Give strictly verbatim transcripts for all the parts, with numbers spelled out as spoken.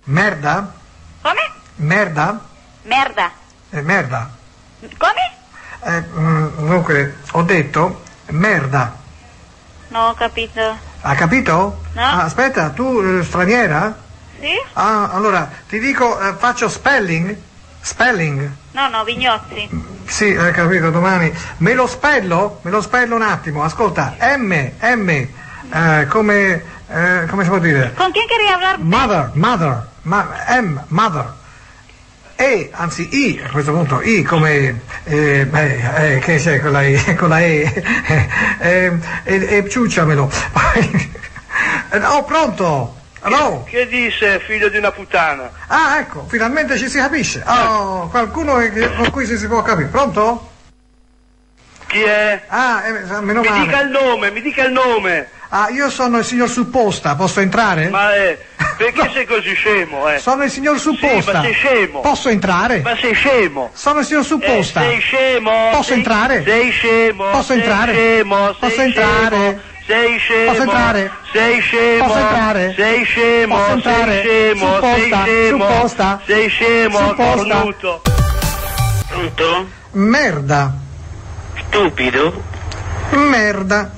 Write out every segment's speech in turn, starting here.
Merda? Come? Merda? Merda. Eh, merda. Come? Eh, mm, dunque, ho detto merda. No, ho capito. Ha capito? No. Ah, aspetta, tu eh, straniera? Sì? Ah, allora, ti dico, eh, faccio spelling? Spelling? No, no, Vignozzi. Sì, hai capito, domani. Me lo spello? Me lo spello un attimo, ascolta. M, M, eh, come, eh, come si può dire? ¿Con quién quería hablar? Mother, mother, ma, M, mother. E, anzi I, a questo punto, I come, eh, beh, eh, che c'è con la I, con la E, eh, e, e ciucciamelo. Oh, pronto? Allora? Che, che dice figlio di una puttana? Ah, ecco, finalmente ci si capisce. Oh, qualcuno che, con cui si, si può capire. Pronto? Chi è? Ah, eh, meno mi male. dica il nome, mi dica il nome. Ah, io sono il signor Supposta, posso entrare? Ma eh, perché no. sei così scemo, eh? Sono il signor Supposta. Sì, ma sei scemo. Posso entrare? Ma sei scemo. Sono il signor Supposta. Eh, sei scemo. Posso sei, entrare? Sei scemo. Posso sei entrare? Scemo, Posso sei entrare? Scemo. Sei scemo. Posso entrare? Sei scemo. Posso entrare? Sei scemo. Posso entrare? Sei scemo. Supposta. Sei scemo. Supposta. Sei scemo. Supposta. Cornuto. Pronto? Merda. Stupido. Merda.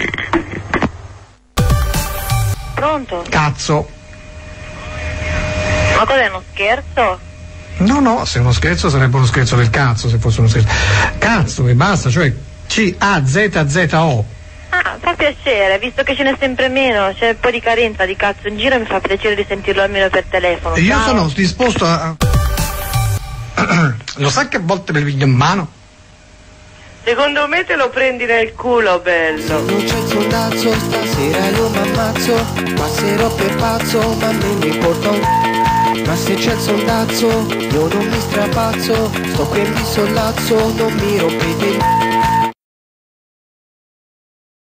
Pronto? Cazzo. Ma cos'è, uno scherzo? No, no, se uno scherzo sarebbe uno scherzo del cazzo, se fosse uno scherzo. Cazzo e basta, cioè C A Z Z O. Ah, fa piacere, visto che ce n'è sempre meno, c'è un po' di carenza di cazzo in giro, mi fa piacere di sentirlo almeno per telefono. Io Ciao. sono disposto a... Lo sa che a volte me lo piglio in mano? Secondo me te lo prendi nel culo, bello. Non c'è il sondazzo, stasera io m'ammazzo. Passerò per pazzo, ma me ne porto un... Ma se c'è il sondazzo, io non mi strapazzo. Sto qui e mi sollazzo, non mi rompete il...